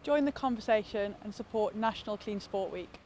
Join the conversation and support National Clean Sport Week.